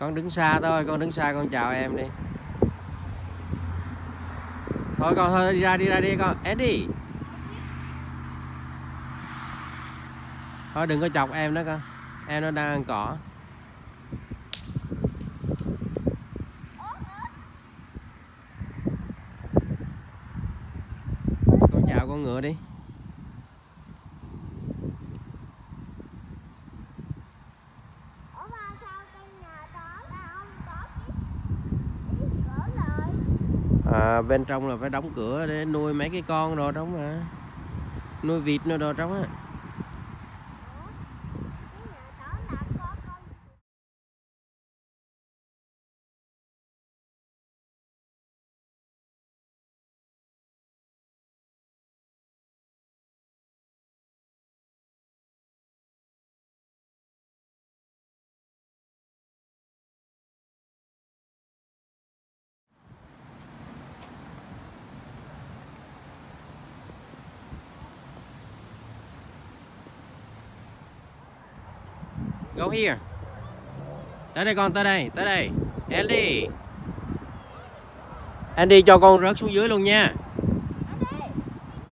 Con đứng xa thôi, con đứng xa con chào em đi. Thôi con thôi đi ra đi con. Eddie. Thôi đừng có chọc em đó con. Em nó đang ăn cỏ. Con chào con ngựa đi. Bên trong là phải đóng cửa để nuôi mấy cái con rồi đó mà. Nuôi vịt nữa rồi đó á. Go here. Tới đây con, tới đây. Andy. Andy cho con rớt xuống dưới luôn nha.